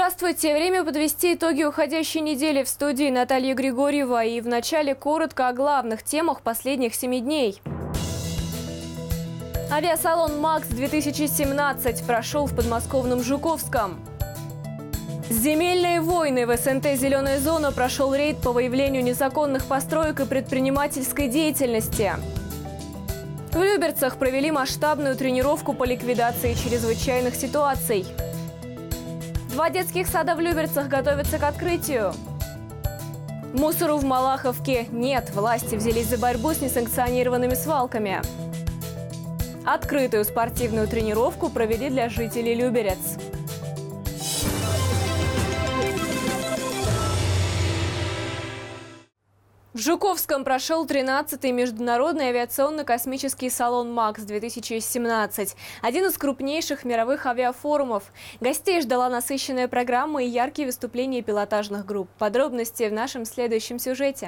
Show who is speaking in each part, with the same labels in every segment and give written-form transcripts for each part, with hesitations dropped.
Speaker 1: Здравствуйте! Время подвести итоги уходящей недели. В студии Наталья Григорьева. И вначале коротко о главных темах последних 7 дней. Авиасалон «МАКС-2017» прошел в подмосковном Жуковском. Земельные войны. В СНТ «Зеленая зона» прошел рейд по выявлению незаконных построек и предпринимательской деятельности. В Люберцах провели масштабную тренировку по ликвидации чрезвычайных ситуаций. 2 детских сада в Люберцах готовятся к открытию. Мусору в Малаховке нет. Власти взялись за борьбу с несанкционированными свалками. Открытую спортивную тренировку провели для жителей Люберец. В Жуковском прошел 13-й международный авиационно-космический салон «МАКС-2017». Один из крупнейших мировых авиафорумов. Гостей ждала насыщенная программа и яркие выступления пилотажных групп. Подробности в нашем следующем сюжете.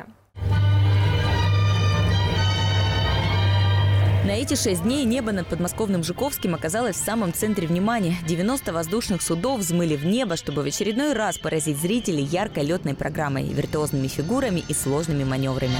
Speaker 2: На эти 6 дней небо над подмосковным Жуковским оказалось в самом центре внимания. 90 воздушных судов взмыли в небо, чтобы в очередной раз поразить зрителей яркой летной программой, виртуозными фигурами и сложными маневрами.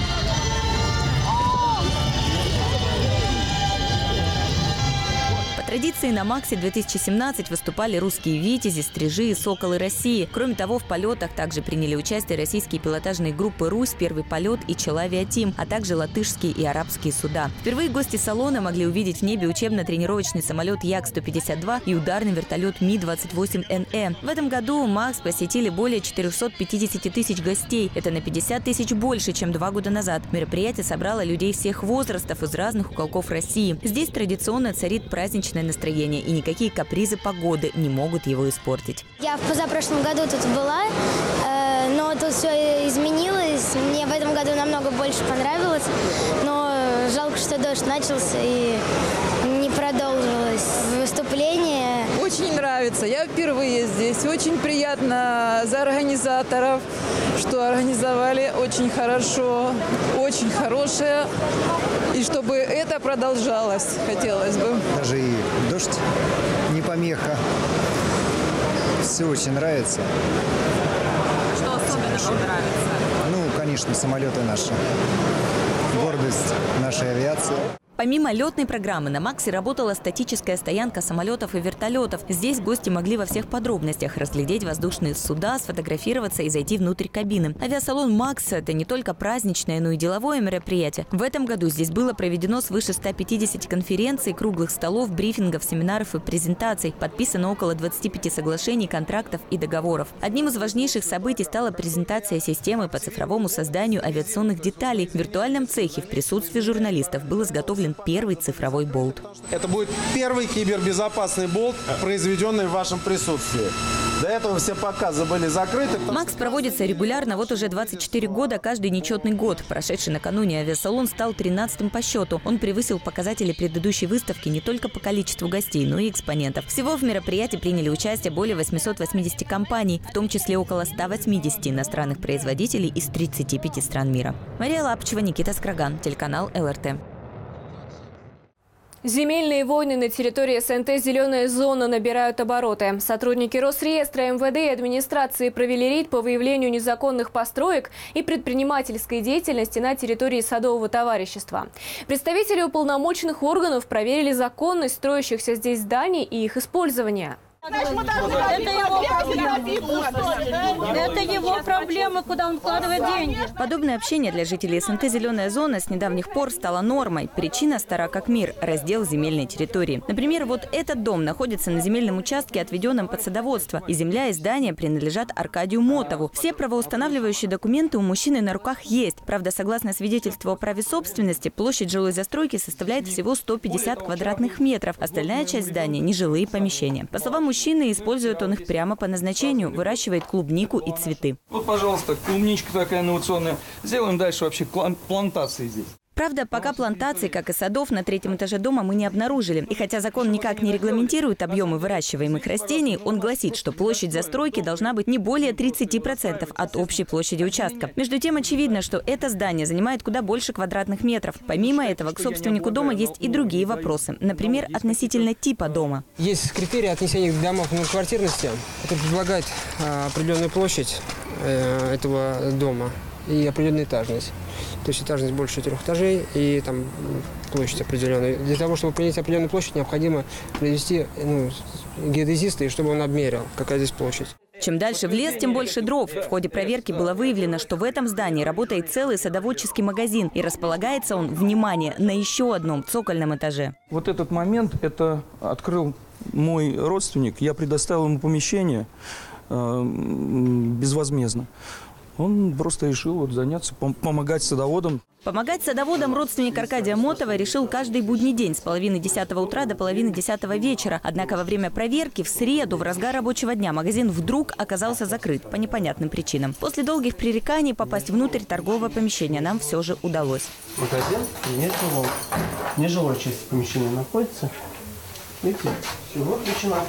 Speaker 2: По традиции на «МАКСе-2017» выступали русские «Витязи», «Стрижи» и «Соколы России». Кроме того, в полетах также приняли участие российские пилотажные группы «Русь», «Первый полет» и «Челавиатим», а также латышские и арабские суда. Впервые гости салона могли увидеть в небе учебно-тренировочный самолет Як-152 и ударный вертолет Ми-28НЭ. В этом году МАКС посетили более 450 тысяч гостей. Это на 50 тысяч больше, чем 2 года назад. Мероприятие собрало людей всех возрастов из разных уголков России. Здесь традиционно царит праздничное настроение, и никакие капризы погоды не могут его испортить.
Speaker 3: Я в позапрошлом году тут была, но тут все изменилось. Мне в этом году намного больше понравилось, но жалко, что дождь начался и не продолжилось выступление.
Speaker 4: Очень нравится. Я впервые здесь. Очень приятно за организаторов, что организовали очень хорошо, очень хорошее. И чтобы это продолжалось, хотелось бы.
Speaker 5: Даже и дождь не помеха. Все очень нравится.
Speaker 2: Что особенно вам нравится?
Speaker 5: Ну, конечно, самолеты наши. Гордость нашей авиации.
Speaker 2: Помимо летной программы на МАКСе работала статическая стоянка самолетов и вертолетов. Здесь гости могли во всех подробностях разглядеть воздушные суда, сфотографироваться и зайти внутрь кабины. Авиасалон МАКС – это не только праздничное, но и деловое мероприятие. В этом году здесь было проведено свыше 150 конференций, круглых столов, брифингов, семинаров и презентаций. Подписано около 25 соглашений, контрактов и договоров. Одним из важнейших событий стала презентация системы по цифровому созданию авиационных деталей. В виртуальном цехе в присутствии журналистов был изготовлен первый цифровой болт.
Speaker 6: Это будет первый кибербезопасный болт, произведенный в вашем присутствии. До этого все показы были закрыты.
Speaker 2: МАКС проводится регулярно вот уже 24 года, каждый нечетный год. Прошедший накануне авиасалон стал 13-м по счету. Он превысил показатели предыдущей выставки не только по количеству гостей, но и экспонентов. Всего в мероприятии приняли участие более 880 компаний, в том числе около 180 иностранных производителей из 35 стран мира. Мария Лапчева, Никита Скраган, телеканал ЛРТ.
Speaker 1: Земельные войны на территории СНТ «Зеленая зона» набирают обороты. Сотрудники Росреестра, МВД и администрации провели рейд по выявлению незаконных построек и предпринимательской деятельности на территории садового товарищества. Представители уполномоченных органов проверили законность строящихся здесь зданий и их использования.
Speaker 7: Это его проблемы, куда он вкладывает деньги.
Speaker 2: Подобное общение для жителей СНТ «Зеленая зона» с недавних пор стало нормой. Причина стара как мир – раздел земельной территории. Например, вот этот дом находится на земельном участке, отведенном под садоводство. И земля, и здание принадлежат Аркадию Мотову. Все правоустанавливающие документы у мужчины на руках есть. Правда, согласно свидетельству о праве собственности, площадь жилой застройки составляет всего 150 квадратных метров. Остальная часть здания – нежилые помещения. По словам мужчины, использует он их прямо по назначению, выращивает клубнику и цветы.
Speaker 8: Вот, пожалуйста, клубничка такая инновационная. Сделаем дальше вообще плантации здесь.
Speaker 2: Правда, пока плантаций, как и садов, на 3-м этаже дома мы не обнаружили. И хотя закон никак не регламентирует объемы выращиваемых растений, он гласит, что площадь застройки должна быть не более 30% от общей площади участка. Между тем, очевидно, что это здание занимает куда больше квадратных метров. Помимо этого, к собственнику дома есть и другие вопросы. Например, относительно типа дома.
Speaker 8: Есть критерии отнесения к домам многоквартирности. Это предполагает определенную площадь этого дома и определенную этажность. То есть этажность больше 4 этажей и там площадь определенная. Для того, чтобы принять определенную площадь, необходимо привести геодезиста, чтобы он обмерил, какая здесь площадь.
Speaker 2: Чем дальше в лес, тем больше дров. В ходе проверки было выявлено, что в этом здании работает целый садоводческий магазин. И располагается он, внимание, на еще одном цокольном этаже.
Speaker 9: Вот этот момент, это открыл мой родственник. Я предоставил ему помещение безвозмездно. Он просто решил заняться, помогать садоводам.
Speaker 2: Помогать садоводам родственник Аркадия Мотова решил каждый будний день с половины 10 утра до половины 10 вечера. Однако во время проверки в среду, в разгар рабочего дня, магазин вдруг оказался закрыт по непонятным причинам. После долгих пререканий попасть внутрь торгового помещения нам все же удалось.
Speaker 10: Магазин нежилая часть помещения находится. Видите, все выключено.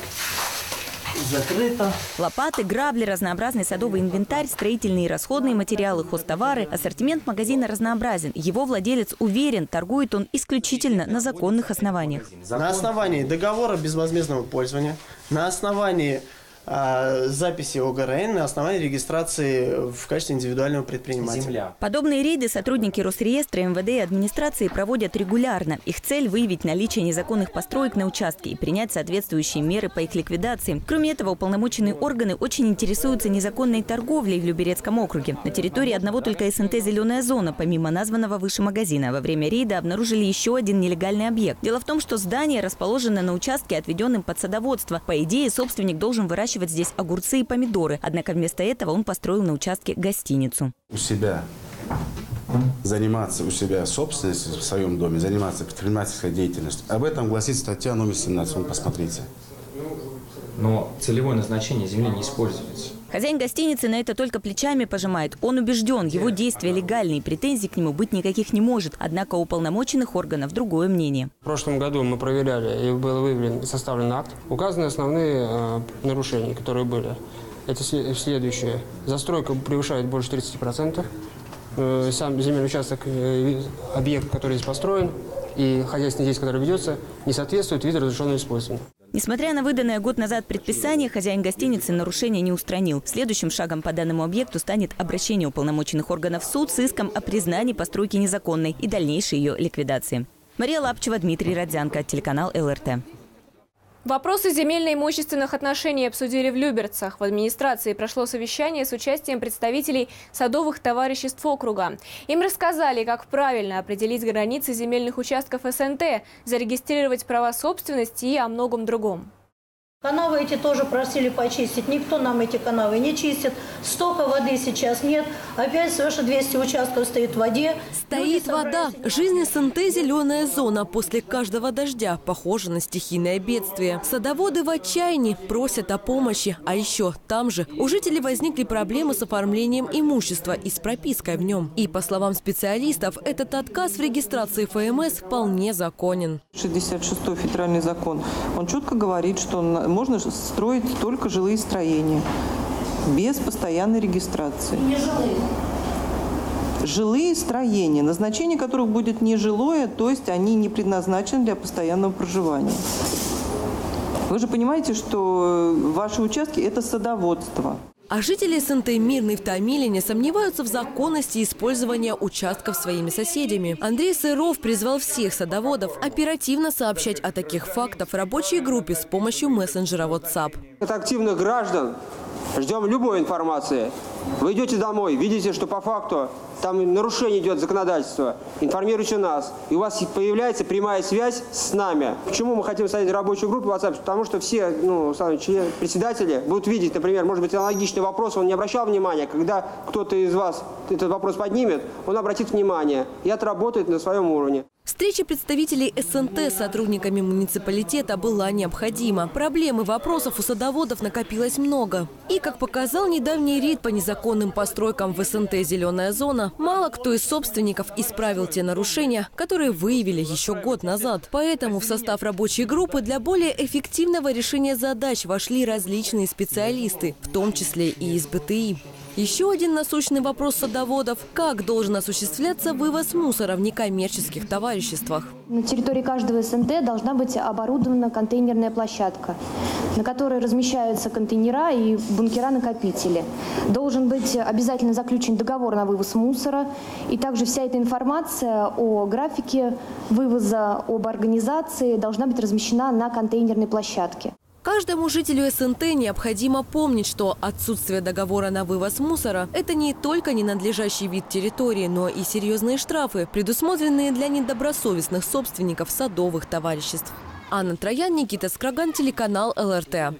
Speaker 10: Закрыто.
Speaker 2: Лопаты, грабли, разнообразный садовый инвентарь, строительные и расходные материалы, хозтовары. Ассортимент магазина разнообразен. Его владелец уверен, торгует он исключительно на законных основаниях.
Speaker 10: На основании договора безвозмездного пользования, на основании записи ОГРН, на основании регистрации в качестве индивидуального предпринимателя.
Speaker 2: Подобные рейды сотрудники Росреестра, МВД и администрации проводят регулярно. Их цель – выявить наличие незаконных построек на участке и принять соответствующие меры по их ликвидации. Кроме этого, уполномоченные органы очень интересуются незаконной торговлей в Люберецком округе. На территории одного только СНТ «Зеленая зона», помимо названного выше магазина, во время рейда обнаружили еще один нелегальный объект. Дело в том, что здание расположено на участке, отведенном под садоводство. По идее, собственник должен выращивать здесь огурцы и помидоры. Однако вместо этого он построил на участке гостиницу.
Speaker 11: У себя заниматься, у себя собственностью в своем доме, заниматься предпринимательской деятельностью. Об этом гласит статья номер 17. Вон, посмотрите.
Speaker 12: Но целевое назначение земли не используется.
Speaker 2: Хозяин гостиницы на это только плечами пожимает. Он убежден, его действия легальные, претензий к нему быть никаких не может. Однако у уполномоченных органов другое мнение.
Speaker 8: В прошлом году мы проверяли, и был выявлен, составлен акт. Указаны основные нарушения, которые были. Это следующее. Застройка превышает больше 30%. Сам земельный участок, объект, который здесь построен, и хозяйственная деятельность, которая ведется, не соответствует виду разрешенного использования.
Speaker 2: Несмотря на выданное год назад предписание, хозяин гостиницы нарушения не устранил. Следующим шагом по данному объекту станет обращение уполномоченных органов в суд с иском о признании постройки незаконной и дальнейшей ее ликвидации. Мария Лапчева, Дмитрий Родзянко, телеканал ЛРТ.
Speaker 1: Вопросы земельно-имущественных отношений обсудили в Люберцах. В администрации прошло совещание с участием представителей садовых товариществ округа. Им рассказали, как правильно определить границы земельных участков СНТ, зарегистрировать права собственности и о многом другом.
Speaker 7: Канавы эти тоже просили почистить. Никто нам эти канавы не чистит. Стока воды сейчас нет. Опять свыше 200 участков стоит в воде.
Speaker 13: Стоит вода. Жизнь СНТ «Зеленая зона» после каждого дождя похожа на стихийное бедствие. Садоводы в отчаянии просят о помощи. А еще там же у жителей возникли проблемы с оформлением имущества и с пропиской в нем. И, по словам специалистов, этот отказ в регистрации ФМС вполне законен.
Speaker 14: 66-й федеральный закон, он четко говорит, что можно строить только жилые строения, без постоянной регистрации.
Speaker 7: Не жилые.
Speaker 14: Жилые строения, назначение которых будет нежилое, то есть они не предназначены для постоянного проживания. Вы же понимаете, что ваши участки – это садоводство.
Speaker 13: А жители СНТ Мирный в Томилине сомневаются в законности использования участков своими соседями. Андрей Сыров призвал всех садоводов оперативно сообщать о таких фактах в рабочей группе с помощью мессенджера WhatsApp.
Speaker 15: От активных граждан ждем любой информации. Вы идете домой, видите, что по факту там нарушение идет законодательства, информируйте нас. И у вас появляется прямая связь с нами. Почему мы хотим создать рабочую группу WhatsApp? Потому что все председатели будут видеть, например, может быть, аналогичный вопрос, он не обращал внимания. Когда кто-то из вас этот вопрос поднимет, он обратит внимание и отработает на своем уровне.
Speaker 2: С
Speaker 13: Встреча представителей СНТ с сотрудниками муниципалитета была необходима. Проблем и вопросов у садоводов накопилось много. И, как показал недавний рейд по незаконным постройкам в СНТ «Зеленая зона», мало кто из собственников исправил те нарушения, которые выявили еще год назад. Поэтому в состав рабочей группы для более эффективного решения задач вошли различные специалисты, в том числе и из БТИ. Еще один насущный вопрос садоводов – как должен осуществляться вывоз мусора в некоммерческих товариществах?
Speaker 16: На территории каждого СНТ должна быть оборудована контейнерная площадка, на которой размещаются контейнера и бункера-накопители. Должен быть обязательно заключен договор на вывоз мусора. И также вся эта информация о графике вывоза, об организации должна быть размещена на контейнерной площадке.
Speaker 13: Каждому жителю СНТ необходимо помнить, что отсутствие договора на вывоз мусора – это не только ненадлежащий вид территории, но и серьезные штрафы, предусмотренные для недобросовестных собственников садовых товариществ. Анна Троян, Никита Скраган, телеканал ЛРТ.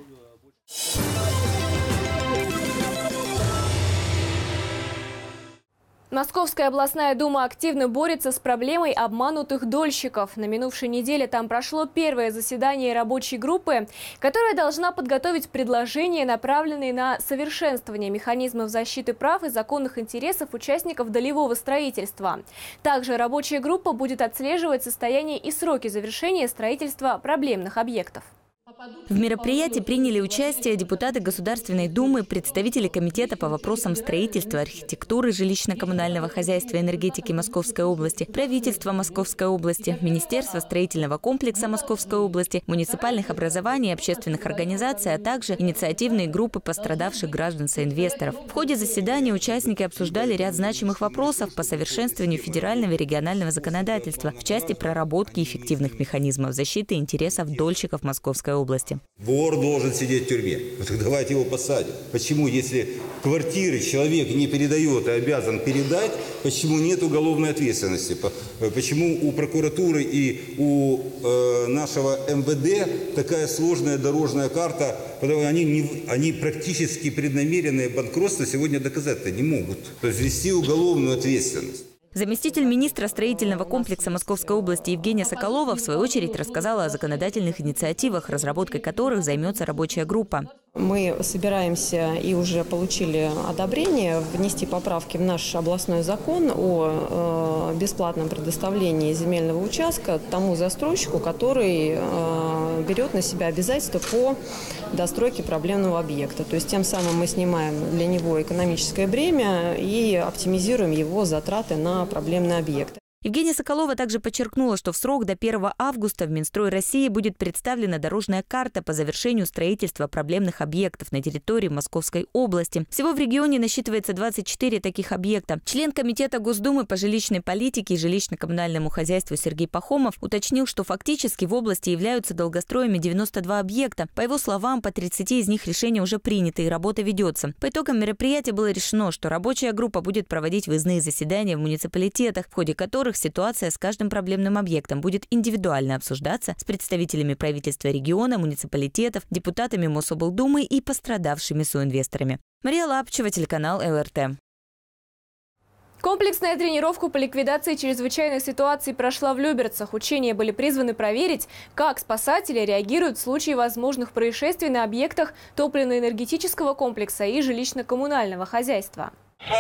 Speaker 1: Московская областная дума активно борется с проблемой обманутых дольщиков. На минувшей неделе там прошло первое заседание рабочей группы, которая должна подготовить предложения, направленные на совершенствование механизмов защиты прав и законных интересов участников долевого строительства. Также рабочая группа будет отслеживать состояние и сроки завершения строительства проблемных объектов.
Speaker 2: В мероприятии приняли участие депутаты Государственной Думы, представители Комитета по вопросам строительства, архитектуры, жилищно-коммунального хозяйства и энергетики Московской области, правительства Московской области, Министерства строительного комплекса Московской области, муниципальных образований и общественных организаций, а также инициативные группы пострадавших граждан-соинвесторов. В ходе заседания участники обсуждали ряд значимых вопросов по совершенствованию федерального и регионального законодательства в части проработки эффективных механизмов защиты интересов дольщиков Московской области.
Speaker 17: Вор должен сидеть в тюрьме. Ну так давайте его посадим. Почему, если квартиры человек не передает и обязан передать, почему нет уголовной ответственности? Почему у прокуратуры и у нашего МВД такая сложная дорожная карта? Потому что они практически преднамеренное банкротство сегодня доказать-то не могут. То есть ввести уголовную ответственность.
Speaker 2: Заместитель министра строительного комплекса Московской области Евгения Соколова в свою очередь рассказала о законодательных инициативах, разработкой которых займется рабочая группа.
Speaker 18: Мы собираемся и уже получили одобрение внести поправки в наш областной закон о бесплатном предоставлении земельного участка тому застройщику, который берет на себя обязательства по достройке проблемного объекта. То есть тем самым мы снимаем для него экономическое бремя и оптимизируем его затраты на проблемный объект.
Speaker 2: Евгения Соколова также подчеркнула, что в срок до 1 августа в Минстрой России будет представлена дорожная карта по завершению строительства проблемных объектов на территории Московской области. Всего в регионе насчитывается 24 таких объекта. Член Комитета Госдумы по жилищной политике и жилищно-коммунальному хозяйству Сергей Пахомов уточнил, что фактически в области являются долгостроями 92 объекта. По его словам, по 30 из них решение уже принято и работа ведется. По итогам мероприятия было решено, что рабочая группа будет проводить выездные заседания в муниципалитетах, в ходе которых ситуация с каждым проблемным объектом будет индивидуально обсуждаться с представителями правительства региона, муниципалитетов, депутатами Мособлдумы и пострадавшими соинвесторами. Мария Лапчева, телеканал ЛРТ.
Speaker 1: Комплексная тренировка по ликвидации чрезвычайных ситуаций прошла в Люберцах. Учения были призваны проверить, как спасатели реагируют в случае возможных происшествий на объектах топливно-энергетического комплекса и жилищно-коммунального хозяйства.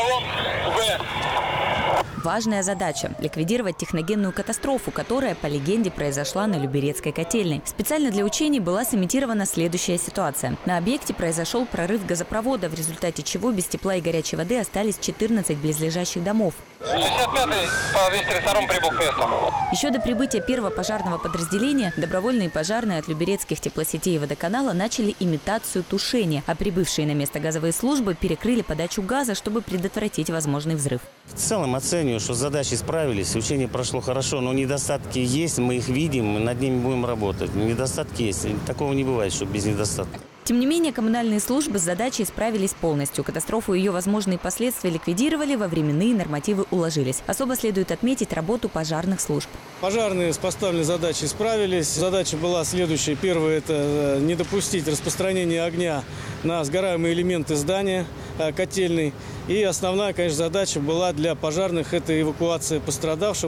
Speaker 2: Важная задача – ликвидировать техногенную катастрофу, которая, по легенде, произошла на Люберецкой котельной. Специально для учений была сымитирована следующая ситуация. На объекте произошел прорыв газопровода, в результате чего без тепла и горячей воды остались 14 близлежащих домов.
Speaker 19: 65-й по 232 прибыл к месту.
Speaker 2: Еще до прибытия первого пожарного подразделения добровольные пожарные от Люберецких теплосетей и водоканала начали имитацию тушения, а прибывшие на место газовые службы перекрыли подачу газа, чтобы предотвратить возможный взрыв.
Speaker 20: В целом оцениваю, что задачи справились, учение прошло хорошо, но недостатки есть, мы их видим, мы над ними будем работать. Недостатки есть, такого не бывает, что без недостатков.
Speaker 2: Тем не менее, коммунальные службы с задачей справились полностью. Катастрофу и ее возможные последствия ликвидировали, во временные нормативы уложились. Особо следует отметить работу пожарных служб.
Speaker 21: Пожарные с поставленной задачей справились. Задача была следующая. Первое – это не допустить распространения огня на сгораемые элементы здания котельной. И основная, конечно, задача была для пожарных – это эвакуация пострадавших.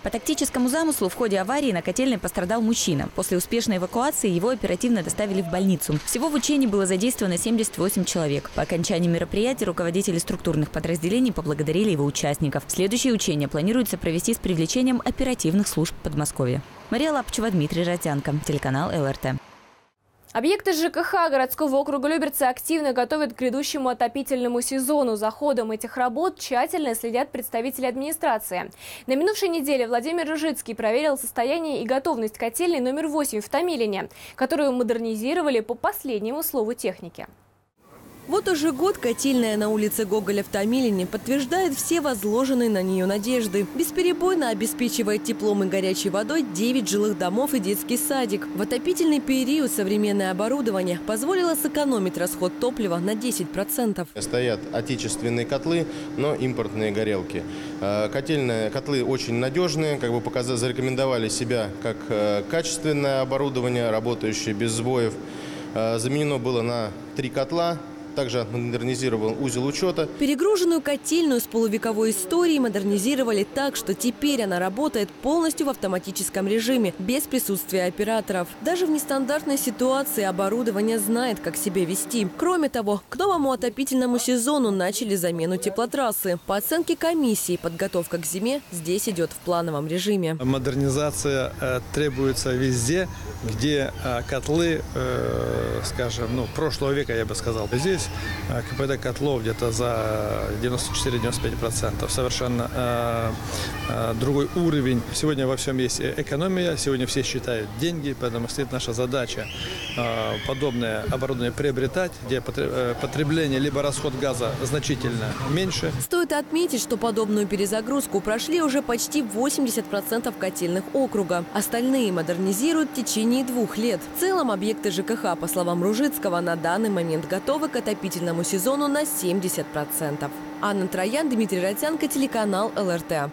Speaker 2: По тактическому замыслу в ходе аварии на котельной пострадал мужчина. После успешной эвакуации его оперативно доставили в больницу. Всего в учении было задействовано 78 человек. По окончании мероприятия руководители структурных подразделений поблагодарили его участников. Следующее учение планируется провести с привлечением оперативных служб Подмосковья. Мария Лапчева, Дмитрий Родзянко, телеканал ЛРТ.
Speaker 1: Объекты ЖКХ городского округа Люберцы активно готовят к грядущему отопительному сезону. За ходом этих работ тщательно следят представители администрации. На минувшей неделе Владимир Ружицкий проверил состояние и готовность котельной номер 8 в Томилине, которую модернизировали по последнему слову техники.
Speaker 13: Вот уже год котельная на улице Гоголя в Томилине подтверждает все возложенные на нее надежды. Бесперебойно обеспечивает теплом и горячей водой 9 жилых домов и детский садик. В отопительный период современное оборудование позволило сэкономить расход топлива на 10%.
Speaker 3: Стоят отечественные котлы, но импортные горелки. Котлы очень надежные, зарекомендовали себя как качественное оборудование, работающее без сбоев. Заменено было на 3 котла. Также модернизировал узел учета.
Speaker 13: Перегруженную котельную с полувековой историей модернизировали так, что теперь она работает полностью в автоматическом режиме, без присутствия операторов. Даже в нестандартной ситуации оборудование знает, как себя вести. Кроме того, к новому отопительному сезону начали замену теплотрассы. По оценке комиссии, подготовка к зиме здесь идет в плановом режиме.
Speaker 21: Модернизация требуется везде, где котлы, прошлого века, я бы сказал. Здесь КПД котлов где-то за 94-95%. Совершенно другой уровень. Сегодня во всем есть экономия, сегодня все считают деньги, поэтому стоит наша задача подобное оборудование приобретать, где потребление либо расход газа значительно меньше.
Speaker 13: Стоит отметить, что подобную перезагрузку прошли уже почти 80% котельных округа. Остальные модернизируют в течение 2 лет. В целом объекты ЖКХ, по словам Ружицкого, на данный момент готовы к отопительному сезону на 70%. Анна Троян, Дмитрий Родзянко, телеканал ЛРТ.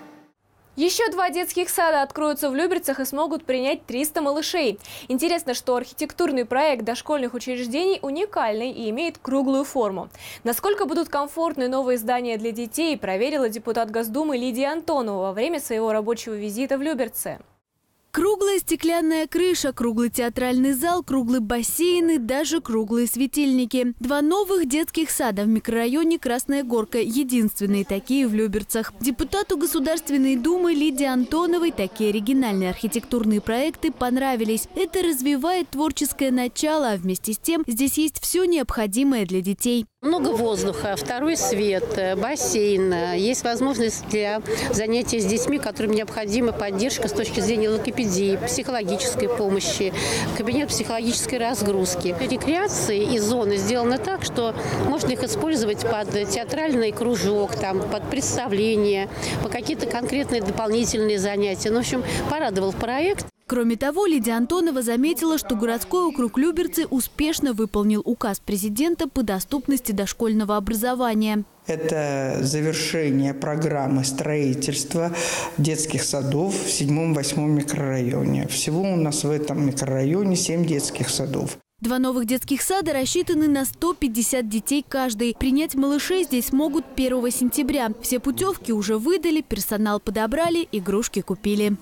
Speaker 1: Еще 2 детских сада откроются в Люберцах и смогут принять 300 малышей. Интересно, что архитектурный проект дошкольных учреждений уникальный и имеет круглую форму. Насколько будут комфортны новые здания для детей, проверила депутат Госдумы Лидия Антонова во время своего рабочего визита в Люберцы.
Speaker 22: Круглая стеклянная крыша, круглый театральный зал, круглый бассейн и даже круглые светильники. 2 новых детских сада в микрорайоне Красная Горка. Единственные такие в Люберцах. Депутату Государственной Думы Лидии Антоновой такие оригинальные архитектурные проекты понравились. Это развивает творческое начало, а вместе с тем здесь есть все необходимое для детей.
Speaker 23: Много воздуха, второй свет, бассейн. Есть возможность для занятий с детьми, которым необходима поддержка с точки зрения логопедии, психологической помощи, кабинет психологической разгрузки. Рекреации и зоны сделаны так, что можно их использовать под театральный кружок, под представление, по какие-то конкретные дополнительные занятия. В общем, порадовал проект.
Speaker 22: Кроме того, Лидия Антонова заметила, что городской округ Люберцы успешно выполнил указ президента по доступности дошкольного образования.
Speaker 24: Это завершение программы строительства детских садов в 7-8 микрорайоне. Всего у нас в этом микрорайоне 7 детских садов.
Speaker 22: 2 новых детских сада рассчитаны на 150 детей каждый. Принять малышей здесь могут 1 сентября. Все путевки уже выдали, персонал подобрали, игрушки купили.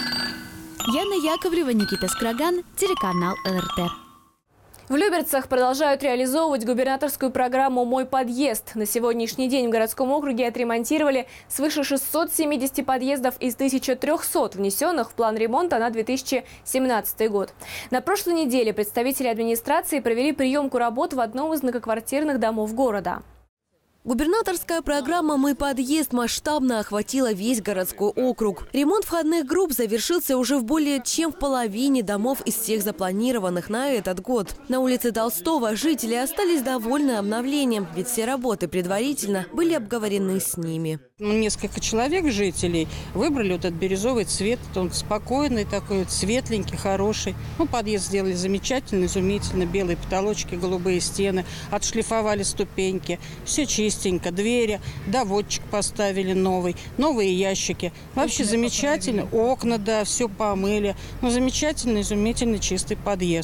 Speaker 22: Яна Яковлева, Никита Скраган, телеканал ЛРТ.
Speaker 1: В Люберцах продолжают реализовывать губернаторскую программу «Мой подъезд». На сегодняшний день в городском округе отремонтировали свыше 670 подъездов из 1300, внесенных в план ремонта на 2017 год. На прошлой неделе представители администрации провели приемку работ в одном из многоквартирных домов города.
Speaker 13: Губернаторская программа «Мой подъезд» масштабно охватила весь городской округ. Ремонт входных групп завершился уже в более чем в половине домов из всех запланированных на этот год. На улице Толстого жители остались довольны обновлением, ведь все работы предварительно были обговорены с ними.
Speaker 25: Несколько человек, жителей, выбрали вот этот бирюзовый цвет. Он спокойный такой, светленький, хороший. Подъезд сделали замечательно, изумительно. Белые потолочки, голубые стены, отшлифовали ступеньки. Все чистенько. Двери, доводчик поставили новый, новые ящики. Вообще замечательно. Окна, да, все помыли. Замечательный, изумительно чистый подъезд.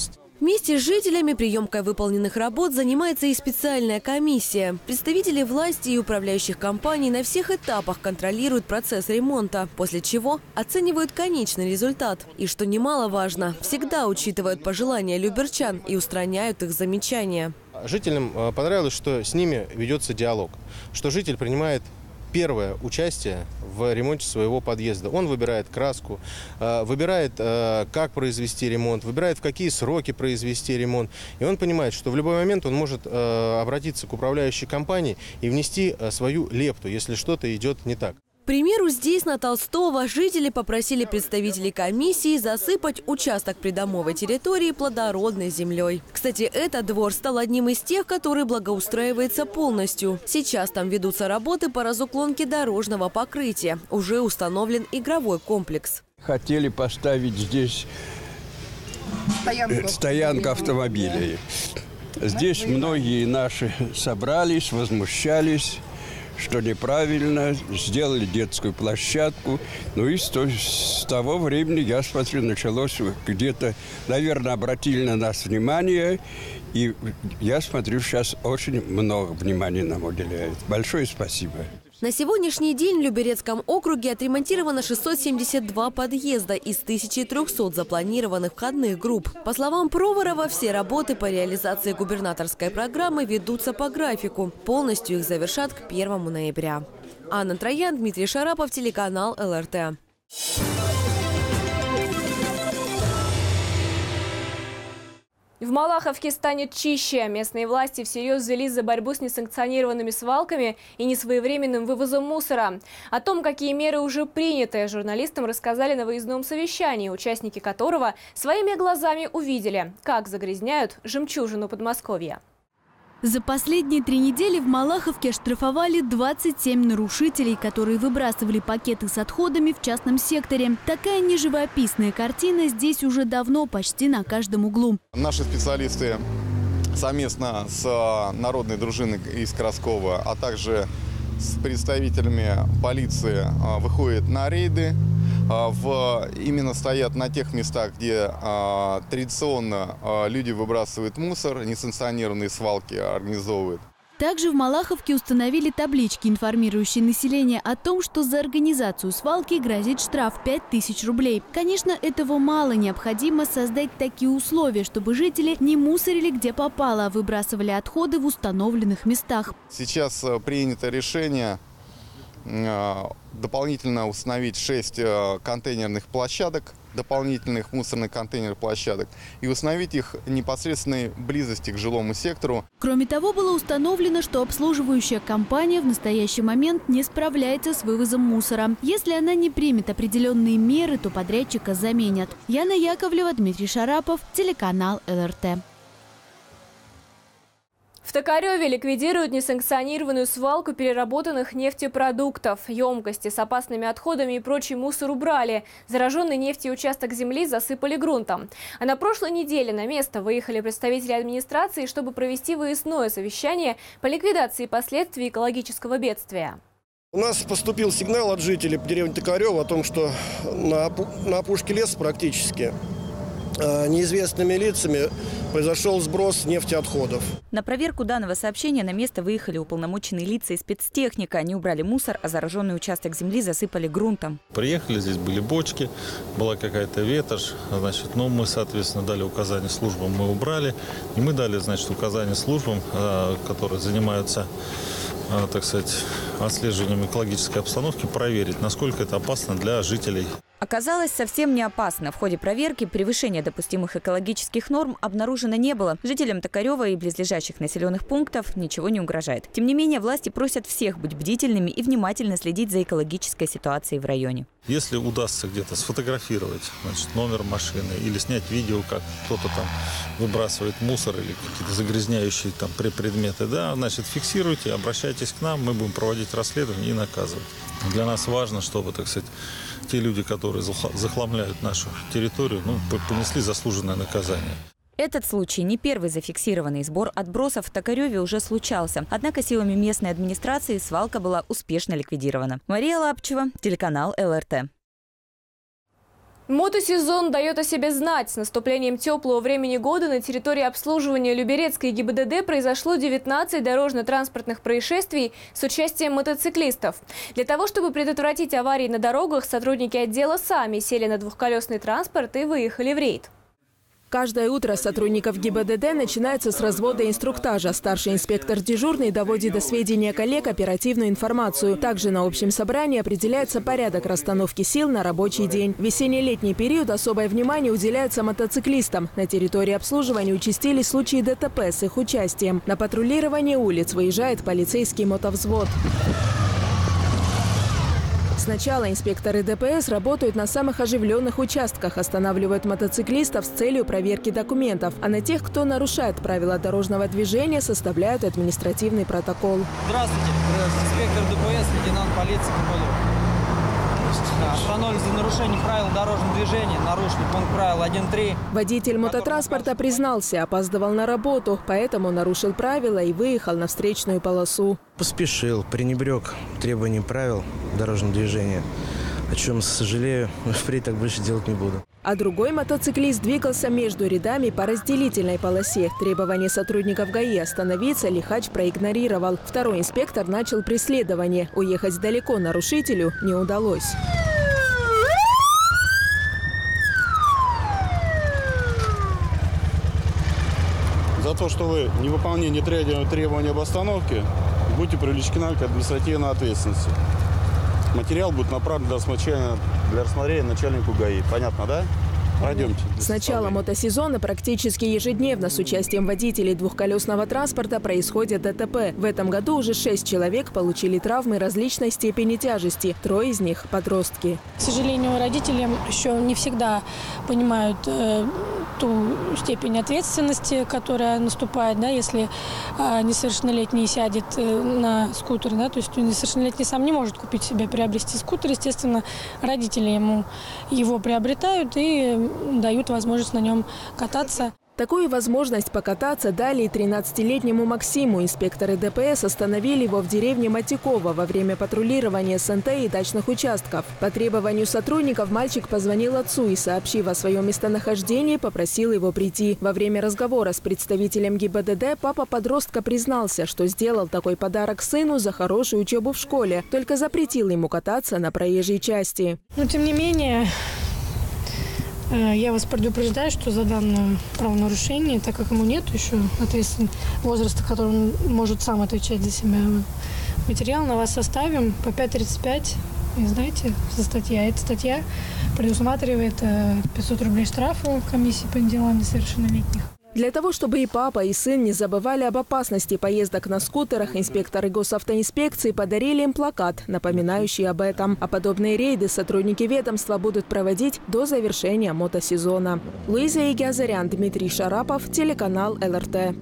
Speaker 13: Вместе с жителями приемкой выполненных работ занимается и специальная комиссия. Представители власти и управляющих компаний на всех этапах контролируют процесс ремонта, после чего оценивают конечный результат. И, что немаловажно, всегда учитывают пожелания люберчан и устраняют их замечания.
Speaker 3: Жителям понравилось, что с ними ведется диалог, что житель принимает первое участие в ремонте своего подъезда. Он выбирает краску, выбирает, как произвести ремонт, выбирает, в какие сроки произвести ремонт. И он понимает, что в любой момент он может обратиться к управляющей компании и внести свою лепту, если что-то идет не так.
Speaker 13: К примеру, здесь, на Толстого, жители попросили представителей комиссии засыпать участок придомовой территории плодородной землей. Кстати, этот двор стал одним из тех, который благоустраивается полностью. Сейчас там ведутся работы по разуклонке дорожного покрытия. Уже установлен игровой комплекс.
Speaker 4: Хотели поставить здесь стоянку автомобилей. Здесь многие наши собрались, возмущались, что неправильно, сделали детскую площадку. Ну и с того времени, я смотрю, началось где-то, наверное, обратили на нас внимание. И я смотрю, сейчас очень много внимания нам уделяют. Большое спасибо.
Speaker 13: На сегодняшний день в Люберецком округе отремонтировано 672 подъезда из 1300 запланированных входных групп. По словам Проворова, все работы по реализации губернаторской программы ведутся по графику. Полностью их завершат к 1 ноября. Анна Троян, Дмитрий Шарапов, телеканал ЛРТ.
Speaker 1: В Малаховке станет чище. Местные власти всерьез взялись за борьбу с несанкционированными свалками и несвоевременным вывозом мусора. О том, какие меры уже приняты, журналистам рассказали на выездном совещании, участники которого своими глазами увидели, как загрязняют жемчужину Подмосковья.
Speaker 22: За последние 3 недели в Малаховке оштрафовали 27 нарушителей, которые выбрасывали пакеты с отходами в частном секторе. Такая неживописная картина здесь уже давно, почти на каждом углу.
Speaker 5: Наши специалисты совместно с народной дружиной из Краскова, а также с представителями полиции выходят на рейды. Именно стоят на тех местах, где традиционно люди выбрасывают мусор, несанкционированные свалки организовывают.
Speaker 22: Также в Малаховке установили таблички, информирующие население о том, что за организацию свалки грозит штраф 5000 рублей. Конечно, этого мало. Необходимо создать такие условия, чтобы жители не мусорили где попало, а выбрасывали отходы в установленных местах.
Speaker 5: Сейчас принято решение дополнительно установить 6 контейнерных площадок, дополнительных мусорных контейнерных площадок, и установить их в непосредственной близости к жилому сектору.
Speaker 22: Кроме того, было установлено, что обслуживающая компания в настоящий момент не справляется с вывозом мусора. Если она не примет определенные меры, то подрядчика заменят. Яна Яковлева, Дмитрий Шарапов, телеканал ЛРТ.
Speaker 1: В Токареве ликвидируют несанкционированную свалку переработанных нефтепродуктов. Емкости с опасными отходами и прочий мусор убрали. Зараженный нефтью участок земли засыпали грунтом. А на прошлой неделе на место выехали представители администрации, чтобы провести выездное совещание по ликвидации последствий экологического бедствия.
Speaker 6: У нас поступил сигнал от жителей деревни Токарева о том, что на опушке леса практически неизвестными лицами произошел сброс нефтеотходов.
Speaker 2: На проверку данного сообщения на место выехали уполномоченные лица и спецтехника. Они убрали мусор, а зараженный участок земли засыпали грунтом.
Speaker 9: Приехали, здесь были бочки, была какая-то ветошь. Значит, мы, соответственно, дали указания службам, мы убрали. И мы дали, значит, указания службам, которые занимаются, так сказать, отслеживанием экологической обстановки, проверить, насколько это опасно для жителей.
Speaker 2: Оказалось, совсем не опасно. В ходе проверки превышения допустимых экологических норм обнаружено не было. Жителям Токарева и близлежащих населенных пунктов ничего не угрожает. Тем не менее, власти просят всех быть бдительными и внимательно следить за экологической ситуацией в районе.
Speaker 9: Если удастся где-то сфотографировать, значит, номер машины или снять видео, как кто-то там выбрасывает мусор или какие-то загрязняющие там предметы, да, значит, фиксируйте, обращайтесь к нам, мы будем проводить расследование и наказывать. Для нас важно, чтобы, так сказать, те люди, которые захламляют нашу территорию, понесли заслуженное наказание.
Speaker 2: Этот случай не первый зафиксированный. Сбор отбросов в Токареве уже случался. Однако силами местной администрации свалка была успешно ликвидирована. Мария Лапчева, телеканал ЛРТ.
Speaker 1: Мотосезон дает о себе знать. С наступлением теплого времени года на территории обслуживания Люберецкой ГИБДД произошло 19 дорожно-транспортных происшествий с участием мотоциклистов. Для того, чтобы предотвратить аварии на дорогах, сотрудники отдела сами сели на двухколесный транспорт и выехали в рейд.
Speaker 7: Каждое утро сотрудников ГИБДД начинается с развода инструктажа. Старший инспектор дежурный доводит до сведения коллег оперативную информацию. Также на общем собрании определяется порядок расстановки сил на рабочий день. В весенне-летний период особое внимание уделяется мотоциклистам. На территории обслуживания участились случаи ДТП с их участием. На патрулирование улиц выезжает полицейский мотовзвод. Сначала инспекторы ДПС работают на самых оживленных участках, останавливают мотоциклистов с целью проверки документов. А на тех, кто нарушает правила дорожного движения, составляют административный протокол.
Speaker 8: Здравствуйте. Инспектор ДПС, лейтенант полиции Копылов. Остановлен за нарушение правил дорожного движения, нарушили пункт правил 1.3.
Speaker 7: Водитель мототранспорта признался, опаздывал на работу, поэтому нарушил правила и выехал на встречную полосу.
Speaker 10: Поспешил, пренебрег требованиям правил дорожного движения, о чем сожалею, впредь так больше делать не буду.
Speaker 7: А другой мотоциклист двигался между рядами по разделительной полосе. Требование сотрудников ГАИ остановиться лихач проигнорировал. Второй инспектор начал преследование. Уехать далеко нарушителю не удалось.
Speaker 11: За то, что вы не выполнение требований об остановке, будете привлечены к административной ответственности. Материал будет направлен для рассмотрения начальнику ГАИ. Понятно, да? Пройдемте.
Speaker 7: С начала мотосезона практически ежедневно с участием водителей двухколесного транспорта происходит ДТП. В этом году уже 6 человек получили травмы различной степени тяжести. 3 из них – подростки.
Speaker 12: К сожалению, родители еще не всегда понимают ту степень ответственности, которая наступает, да, если несовершеннолетний сядет на скутер. Да, то есть несовершеннолетний сам не может купить себе, приобрести скутер. Естественно, родители ему его приобретают и дают возможность на нем кататься.
Speaker 7: Такую возможность покататься дали и 13-летнему Максиму. Инспекторы ДПС остановили его в деревне Матиково во время патрулирования СНТ и дачных участков. По требованию сотрудников мальчик позвонил отцу и, сообщив о своем местонахождении, попросил его прийти. Во время разговора с представителем ГИБДД папа подростка признался, что сделал такой подарок сыну за хорошую учебу в школе, только запретил ему кататься на проезжей части.
Speaker 12: Но тем не менее, я вас предупреждаю, что за данное правонарушение, так как ему нет еще ответственного возраста, который он может сам отвечать за себя, материал на вас составим по 5.35, и знаете, за статья. Эта статья предусматривает 500 рублей штрафа комиссии по делам несовершеннолетних.
Speaker 7: Для того, чтобы и папа, и сын не забывали об опасности поездок на скутерах, инспекторы госавтоинспекции подарили им плакат, напоминающий об этом. А подобные рейды сотрудники ведомства будут проводить до завершения мотосезона. Луиза Игиазарян, Дмитрий Шарапов, телеканал ЛРТ.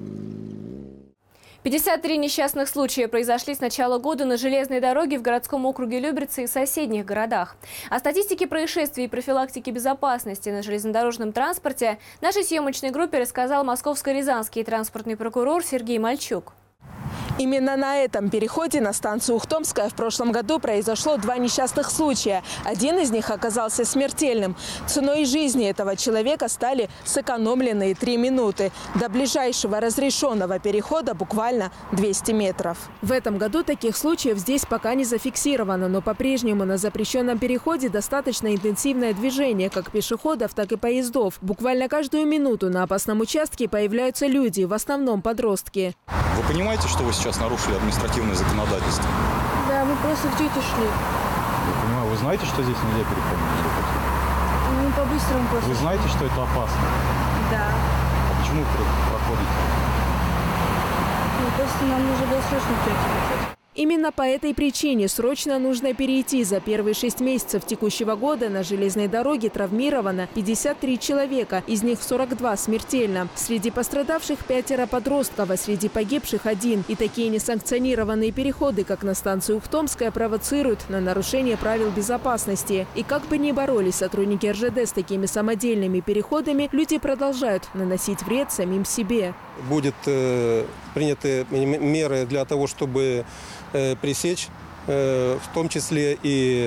Speaker 1: 53 несчастных случая произошли с начала года на железной дороге в городском округе Люберцы и соседних городах. О статистике происшествий и профилактике безопасности на железнодорожном транспорте нашей съемочной группе рассказал московско-рязанский транспортный прокурор Сергей Мальчук.
Speaker 7: Именно на этом переходе на станцию Ухтомская в прошлом году произошло 2 несчастных случая. Один из них оказался смертельным. Ценой жизни этого человека стали сэкономленные 3 минуты. До ближайшего разрешенного перехода буквально 200 метров. В этом году таких случаев здесь пока не зафиксировано, но по-прежнему на запрещенном переходе достаточно интенсивное движение как пешеходов, так и поездов. Буквально каждую минуту на опасном участке появляются люди, в основном подростки.
Speaker 26: Вы понимаете, что вы сейчас нарушили административное законодательство?
Speaker 12: Да, мы просто в тете шли.
Speaker 26: Я понимаю, вы знаете, что здесь нельзя переходить?
Speaker 12: Ну, по-быстрому просто.
Speaker 26: Вы знаете, что это опасно?
Speaker 12: Да.
Speaker 26: А почему вы проходите?
Speaker 12: Ну, просто нам нужно было срочно в тете ехать.
Speaker 7: Именно по этой причине срочно нужно перейти. За первые 6 месяцев текущего года на железной дороге травмировано 53 человека, из них 42 смертельно. Среди пострадавших 5 подростков, а среди погибших 1. И такие несанкционированные переходы, как на станцию Ухтомская, провоцируют на нарушение правил безопасности. И как бы ни боролись сотрудники РЖД с такими самодельными переходами, люди продолжают наносить вред самим себе.
Speaker 27: Будут приняты меры для того, чтобы пресечь в том числе и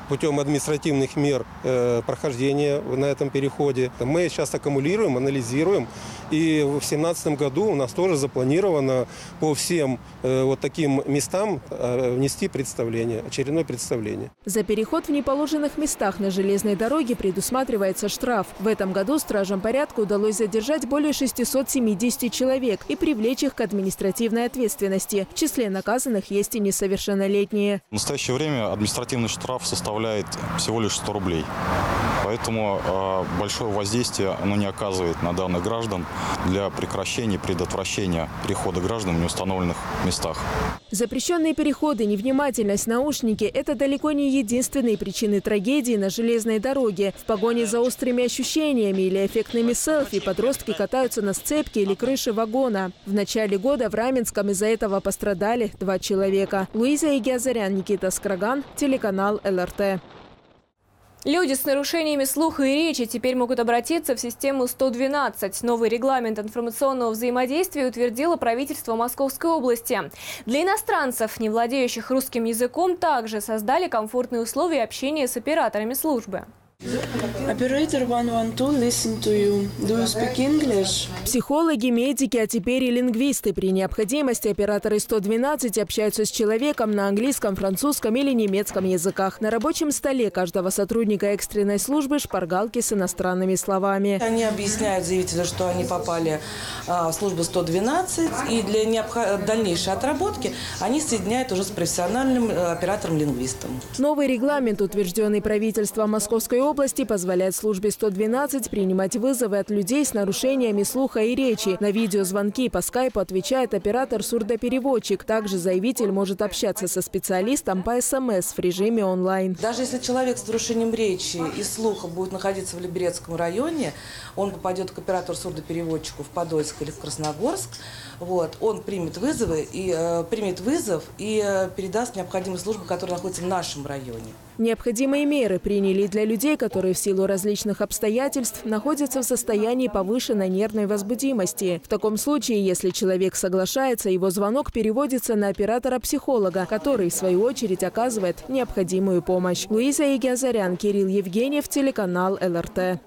Speaker 27: путем административных мер прохождения на этом переходе. Мы сейчас аккумулируем, анализируем. И в 2017 году у нас тоже запланировано по всем вот таким местам внести представление, очередное представление.
Speaker 7: За переход в неположенных местах на железной дороге предусматривается штраф. В этом году стражам порядка удалось задержать более 670 человек и привлечь их к административной ответственности. В числе наказанных есть и несовершеннолетние.
Speaker 26: В настоящее время административный штраф составляет всего лишь 100 рублей. Поэтому большое воздействие оно не оказывает на данных граждан для прекращения, предотвращения перехода граждан в неустановленных местах.
Speaker 7: Запрещенные переходы, невнимательность, наушники – это далеко не единственные причины трагедии на железной дороге. В погоне за острыми ощущениями или эффектными селфи подростки катаются на сцепке или крыше вагона. В начале года в Раменском из-за этого пострадали 2 человека. Луиза Игиазарян, Никита Скраган, телеканал ЛРТ.
Speaker 1: Люди с нарушениями слуха и речи теперь могут обратиться в систему 112. Новый регламент информационного взаимодействия утвердило правительство Московской области. Для иностранцев, не владеющих русским языком, также создали комфортные условия общения с операторами службы.
Speaker 14: Operator 112, listen to you. Do you speak English?
Speaker 7: Психологи, медики, а теперь и лингвисты. При необходимости операторы 112 общаются с человеком на английском, французском или немецком языках. На рабочем столе каждого сотрудника экстренной службы шпаргалки с иностранными словами.
Speaker 14: Они объясняют заявителю, что они попали в службу 112, и для дальнейшей отработки они соединяют уже с профессиональным оператором-лингвистом.
Speaker 7: Новый регламент, утвержденный правительством Московской области, позволяет службе 112 принимать вызовы от людей с нарушениями слуха и речи. На видеозвонки по скайпу отвечает оператор-сурдопереводчик. Также заявитель может общаться со специалистом по СМС в режиме онлайн.
Speaker 14: Даже если человек с нарушением речи и слуха будет находиться в Либерецком районе, он попадет к оператору-сурдопереводчику в Подольск или в Красногорск, он примет вызов и передаст необходимые службы, которые находятся в нашем районе.
Speaker 7: Необходимые меры приняли для людей, которые в силу различных обстоятельств находятся в состоянии повышенной нервной возбудимости. В таком случае, если человек соглашается, его звонок переводится на оператора-психолога, который, в свою очередь, оказывает необходимую помощь. Луиза Игиазарян, Кирилл Евгеньев, телеканал ЛРТ.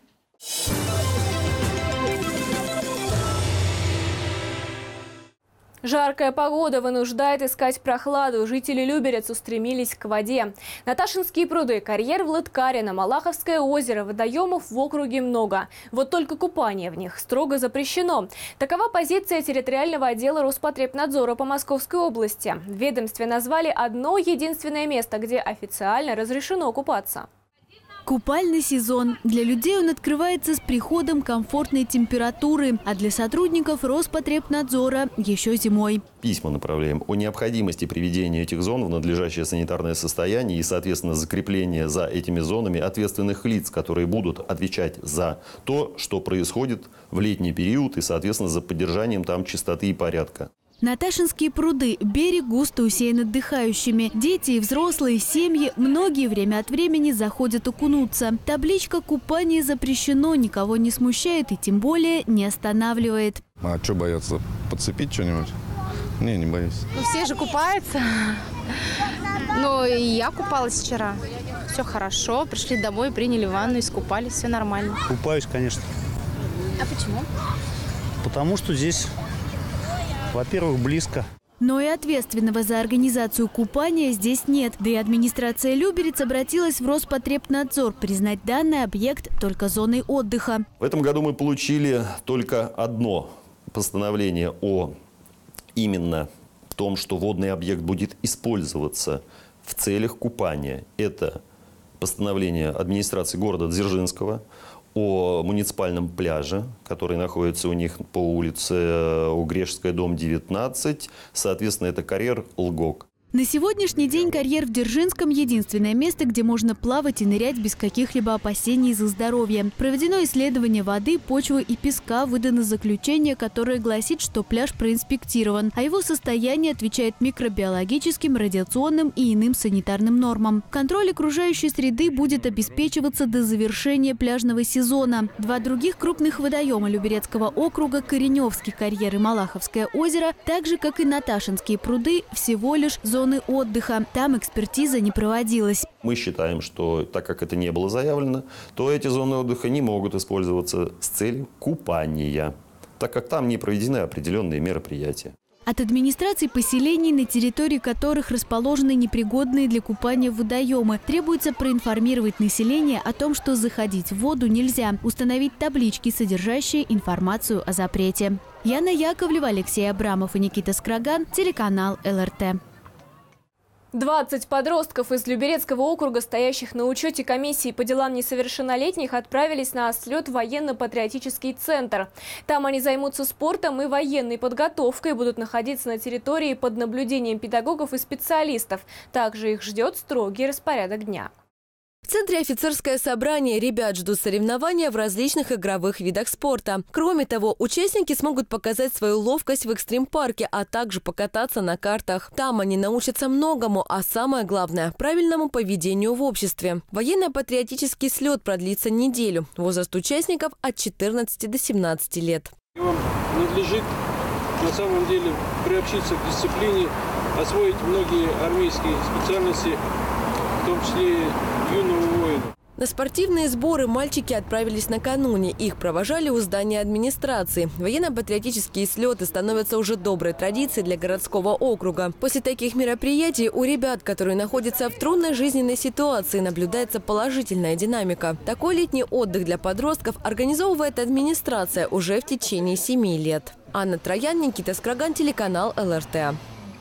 Speaker 1: Жаркая погода вынуждает искать прохладу. Жители Люберец устремились к воде. Наташинские пруды, карьер в Лыткарино, Малаховское озеро, водоемов в округе много. Вот только купание в них строго запрещено. Такова позиция территориального отдела Роспотребнадзора по Московской области. В ведомстве назвали одно единственное место, где официально разрешено купаться.
Speaker 22: Купальный сезон. Для людей он открывается с приходом комфортной температуры, а для сотрудников Роспотребнадзора еще зимой.
Speaker 15: Письма направляем о необходимости приведения этих зон в надлежащее санитарное состояние и, соответственно, закрепление за этими зонами ответственных лиц, которые будут отвечать за то, что происходит в летний период и, соответственно, за поддержанием там чистоты и порядка.
Speaker 22: Наташинские пруды. Берег густо усеян отдыхающими. Дети и взрослые, семьи, многие время от времени заходят окунуться. Табличка «Купание запрещено» никого не смущает и тем более не останавливает.
Speaker 5: А что бояться? Подцепить что-нибудь? Не боюсь.
Speaker 16: Все же купаются. Ну и я купалась вчера. Все хорошо. Пришли домой, приняли ванну, искупались. Все нормально.
Speaker 17: Купаюсь, конечно.
Speaker 16: А почему?
Speaker 17: Потому что здесь... Во-первых, близко.
Speaker 22: Но и ответственного за организацию купания здесь нет. Да и администрация Люберец обратилась в Роспотребнадзор признать данный объект только зоной отдыха.
Speaker 15: В этом году мы получили только одно постановление именно в том, что водный объект будет использоваться в целях купания. Это постановление администрации города Дзержинского о муниципальном пляже, который находится у них по улице Угрешская, дом 19. Соответственно, это карьер «Лгок».
Speaker 22: На сегодняшний день карьер в Дзержинском – единственное место, где можно плавать и нырять без каких-либо опасений за здоровье. Проведено исследование воды, почвы и песка, выдано заключение, которое гласит, что пляж проинспектирован, а его состояние отвечает микробиологическим, радиационным и иным санитарным нормам. Контроль окружающей среды будет обеспечиваться до завершения пляжного сезона. Два других крупных водоема Люберецкого округа – Кореневский карьер и Малаховское озеро, так же, как и Наташинские пруды, всего лишь зона зоны отдыха. Там экспертиза не проводилась.
Speaker 15: Мы считаем, что так как это не было заявлено, то эти зоны отдыха не могут использоваться с целью купания, так как там не проведены определенные мероприятия.
Speaker 22: От администраций поселений, на территории которых расположены непригодные для купания водоемы, требуется проинформировать население о том, что заходить в воду нельзя, установить таблички, содержащие информацию о запрете. Яна Яковлева, Алексей Абрамов и Никита Скраган, телеканал ЛРТ.
Speaker 1: 20 подростков из Люберецкого округа, стоящих на учете комиссии по делам несовершеннолетних, отправились на слет в военно-патриотический центр. Там они займутся спортом и военной подготовкой, будут находиться на территории под наблюдением педагогов и специалистов. Также их ждет строгий распорядок дня.
Speaker 13: В центре офицерское собрание. Ребят ждут соревнования в различных игровых видах спорта. Кроме того, участники смогут показать свою ловкость в экстрим-парке, а также покататься на картах. Там они научатся многому, а самое главное – правильному поведению в обществе. Военно-патриотический слет продлится неделю. Возраст участников от 14 до 17 лет.
Speaker 18: Вам надлежит на самом деле приобщиться к дисциплине, освоить многие армейские специальности, в том числе юному воину.
Speaker 13: На спортивные сборы мальчики отправились накануне. Их провожали у здания администрации. Военно-патриотические слеты становятся уже доброй традицией для городского округа. После таких мероприятий у ребят, которые находятся в трудной жизненной ситуации, наблюдается положительная динамика. Такой летний отдых для подростков организовывает администрация уже в течение 7 лет. Анна Троян, Никита Скраган, телеканал ЛРТ.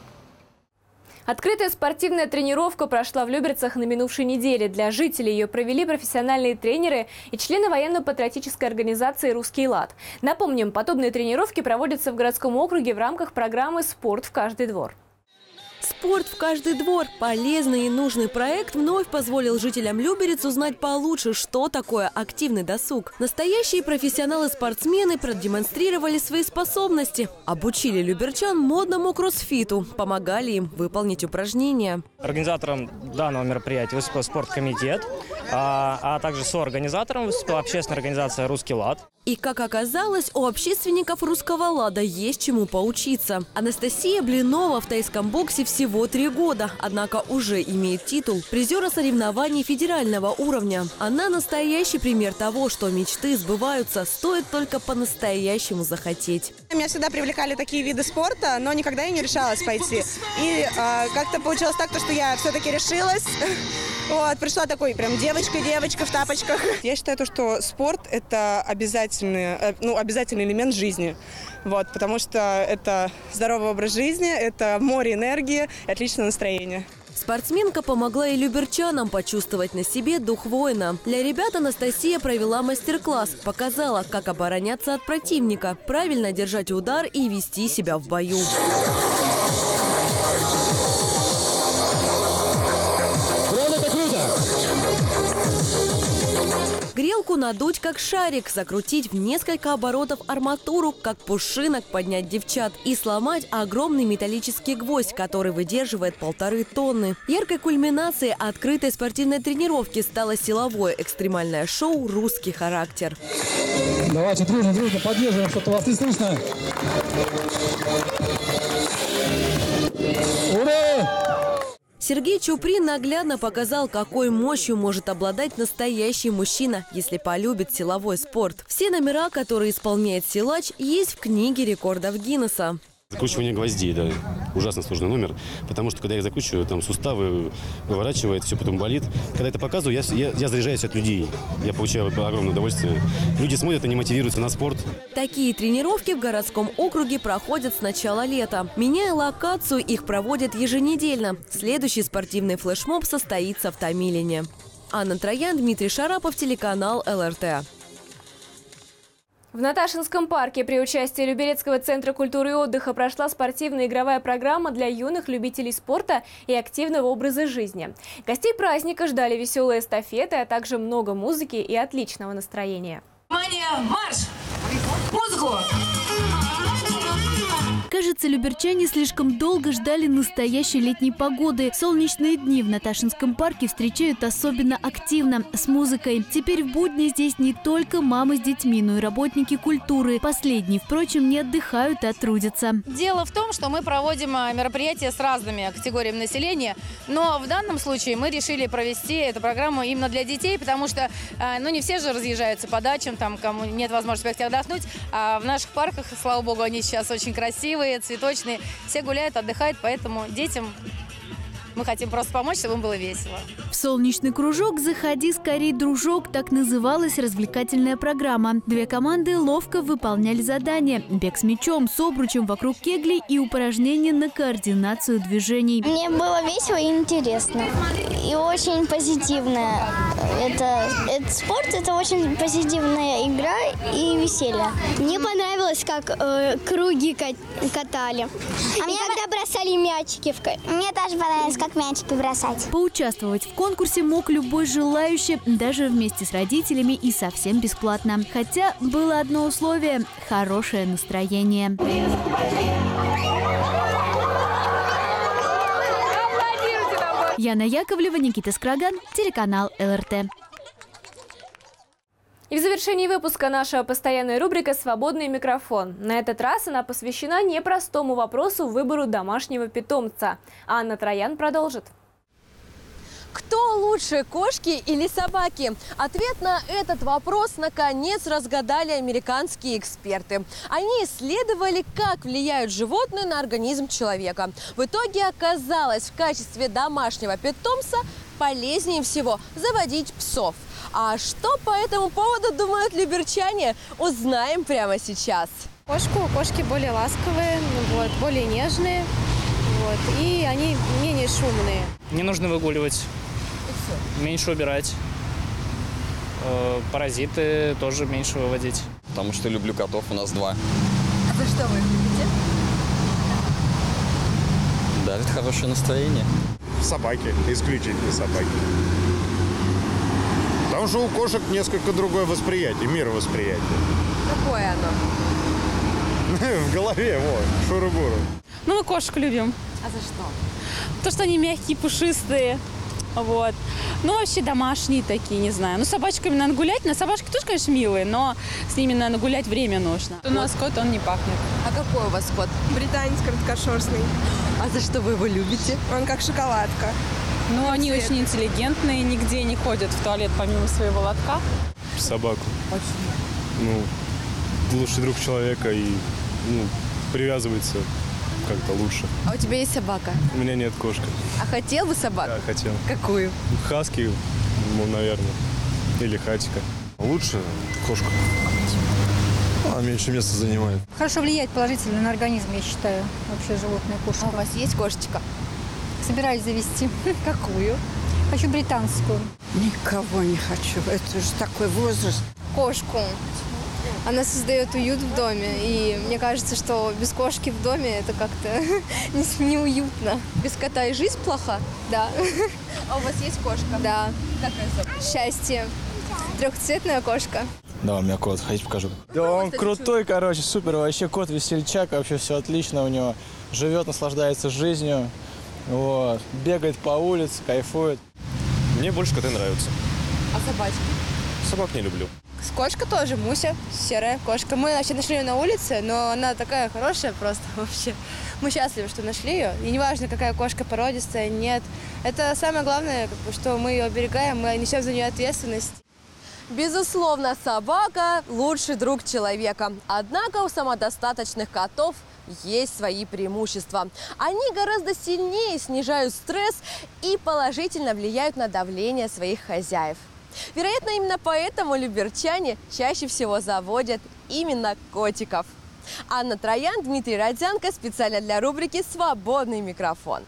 Speaker 1: Открытая спортивная тренировка прошла в Люберцах на минувшей неделе. Для жителей ее провели профессиональные тренеры и члены военно-патриотической организации «Русский лад». Напомним, подобные тренировки проводятся в городском округе в рамках программы «Спорт в каждый двор».
Speaker 13: Спорт в каждый двор. Полезный и нужный проект вновь позволил жителям Люберец узнать получше, что такое активный досуг. Настоящие профессионалы-спортсмены продемонстрировали свои способности, обучили люберчан модному кроссфиту, помогали им выполнить упражнения.
Speaker 19: Организатором данного мероприятия выступил спорткомитет, а также соорганизатором выступила общественная организация «Русский лад».
Speaker 13: И, как оказалось, у общественников «Русского лада» есть чему поучиться. Анастасия Блинова в тайском боксе всего 3 года, однако уже имеет титул призера соревнований федерального уровня. Она настоящий пример того, что мечты сбываются, стоит только по-настоящему захотеть.
Speaker 20: Меня всегда привлекали такие виды спорта, но никогда я не решалась пойти. И как-то получилось так, что я все-таки решилась. Вот, пришла такой прям девочка в тапочках. Я считаю, что спорт – это обязательный элемент жизни. Вот, потому что это здоровый образ жизни, это море энергии и отличное настроение.
Speaker 13: Спортсменка помогла и люберчанам почувствовать на себе дух воина. Для ребят Анастасия провела мастер-класс, показала, как обороняться от противника, правильно держать удар и вести себя в бою. Грелку надуть как шарик, закрутить в несколько оборотов арматуру, как пушинок поднять девчат и сломать огромный металлический гвоздь, который выдерживает 1,5 тонны. Яркой кульминацией открытой спортивной тренировки стало силовое экстремальное шоу «Русский характер».
Speaker 21: Давайте дружно поддерживаем, что-то вас не слышно. Ура!
Speaker 13: Сергей Чуприн наглядно показал, какой мощью может обладать настоящий мужчина, если полюбит силовой спорт. Все номера, которые исполняет силач, есть в книге рекордов Гиннесса.
Speaker 23: Закручивание гвоздей, да, ужасно сложный номер, потому что когда я их закручиваю, там суставы выворачивает, все потом болит. Когда это показываю, я заряжаюсь от людей, я получаю огромное удовольствие. Люди смотрят, они мотивируются на спорт.
Speaker 13: Такие тренировки в городском округе проходят с начала лета. Меняя локацию, их проводят еженедельно. Следующий спортивный флешмоб состоится в Томилине. Анна Троян, Дмитрий Шарапов, телеканал ЛРТ.
Speaker 1: В Наташинском парке при участии Люберецкого центра культуры и отдыха прошла спортивная игровая программа для юных любителей спорта и активного образа жизни. Гостей праздника ждали веселые эстафеты, а также много музыки и отличного настроения.
Speaker 24: Внимание, марш! Музыку!
Speaker 22: Кажется, люберчане слишком долго ждали настоящей летней погоды. Солнечные дни в Наташинском парке встречают особенно активно, с музыкой. Теперь в будни здесь не только мамы с детьми, но и работники культуры. Последние, впрочем, не отдыхают, а трудятся.
Speaker 2: Дело в том, что мы проводим мероприятия с разными категориями населения, но в данном случае мы решили провести эту программу именно для детей, потому что не все же разъезжаются по дачам, там, кому нет возможности пойти отдохнуть. А в наших парках, слава богу, они сейчас очень красивые, цветочные, все гуляют, отдыхают, поэтому детям мы хотим просто помочь, чтобы им было весело.
Speaker 22: В солнечный кружок «Заходи скорей, дружок» — так называлась развлекательная программа. Две команды ловко выполняли задания: бег с мячом, с обручем вокруг кеглей и упражнения на координацию движений.
Speaker 3: Мне было весело и интересно. И очень позитивно. Это спорт, это очень позитивная игра и веселье. Мне понравилось, как круги катали. А мне когда бросали мячики. Мне тоже понравилось, как мячики бросать.
Speaker 22: Поучаствовать в конкурсе мог любой желающий, даже вместе с родителями и совсем бесплатно. Хотя было одно условие – хорошее настроение. Яна Яковлева, Никита Скраган, телеканал ЛРТ.
Speaker 1: И в завершении выпуска наша постоянная рубрика «Свободный микрофон». На этот раз она посвящена непростому вопросу выбору домашнего питомца. Анна Троян продолжит.
Speaker 13: Кто лучше, кошки или собаки? Ответ на этот вопрос наконец разгадали американские эксперты. Они исследовали, как влияют животные на организм человека. В итоге оказалось, в качестве домашнего питомца полезнее всего заводить псов. А что по этому поводу думают люберчане, узнаем прямо сейчас.
Speaker 16: Кошки более ласковые, более нежные, и они менее шумные.
Speaker 19: Не нужно выгуливать, меньше убирать. Паразиты тоже меньше выводить.
Speaker 4: Потому что люблю котов, у нас 2.
Speaker 13: А за что вы их любите?
Speaker 4: Дарит хорошее настроение.
Speaker 6: Собаки, исключительно собаки. Потому что у кошек несколько другое восприятие, мировосприятие.
Speaker 13: Какое оно?
Speaker 6: В голове, вот, шуру-буру.
Speaker 9: Мы кошек любим.
Speaker 13: А за что?
Speaker 9: То, что они мягкие, пушистые. Вообще домашние такие, не знаю. Собачками надо гулять. Собачки тоже, конечно, милые, но с ними надо гулять, время нужно. У нас кот, он не пахнет.
Speaker 13: А какой у вас кот?
Speaker 20: Британец короткошерстный.
Speaker 13: А за что вы его любите?
Speaker 20: Он как шоколадка.
Speaker 9: Они очень интеллигентные, нигде не ходят в туалет помимо своего лотка.
Speaker 24: Собаку.
Speaker 13: Почему?
Speaker 24: Лучший друг человека и привязывается как-то лучше.
Speaker 13: А у тебя есть собака?
Speaker 24: У меня нет кошки.
Speaker 13: А хотел бы собаку?
Speaker 24: Да, хотел.
Speaker 13: Какую?
Speaker 24: Хаски, наверное. Или хатика. Лучше кошка. Меньше места занимает.
Speaker 12: Хорошо влияет положительно на организм, я считаю, вообще животное кошка.
Speaker 13: А у вас есть кошечка?
Speaker 12: Собираюсь завести.
Speaker 13: Какую?
Speaker 12: Хочу британскую.
Speaker 25: Никого не хочу. Это уже такой возраст.
Speaker 16: Кошку. Она создает уют в доме, и мне кажется, что без кошки в доме это как-то неуютно.
Speaker 13: Без кота и жизнь плоха?
Speaker 16: Да.
Speaker 13: А у вас есть кошка?
Speaker 16: Да.
Speaker 13: Какая зовут?
Speaker 16: Счастье. Трехцветная кошка.
Speaker 24: Да, у меня кот, хотите покажу?
Speaker 28: Да он крутой, супер, вообще кот весельчак, вообще все отлично у него. Живет, наслаждается жизнью, бегает по улице, кайфует.
Speaker 24: Мне больше коты нравятся.
Speaker 13: А собачки?
Speaker 24: Собак не люблю.
Speaker 16: Кошка тоже, Муся, серая кошка. Мы вообще нашли ее на улице, но она такая хорошая просто вообще. Мы счастливы, что нашли ее. И неважно, какая кошка породистая, нет. Это самое главное, что мы ее оберегаем, мы несем за нее ответственность.
Speaker 13: Безусловно, собака – лучший друг человека. Однако у самодостаточных котов есть свои преимущества. Они гораздо сильнее снижают стресс и положительно влияют на давление своих хозяев. Вероятно, именно поэтому люберчане чаще всего заводят именно котиков. Анна Троян, Дмитрий Родзянко. Специально для рубрики «Свободный микрофон».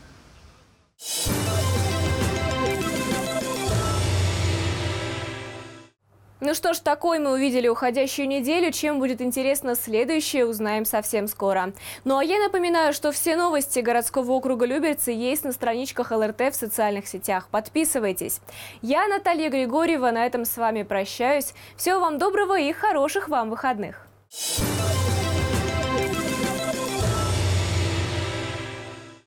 Speaker 1: Ну что ж, такой мы увидели уходящую неделю. Чем будет интересно следующее, узнаем совсем скоро. Ну а я напоминаю, что все новости городского округа Люберцы есть на страничках ЛРТ в социальных сетях. Подписывайтесь. Я, Наталья Григорьева, на этом с вами прощаюсь. Всего вам доброго и хороших вам выходных.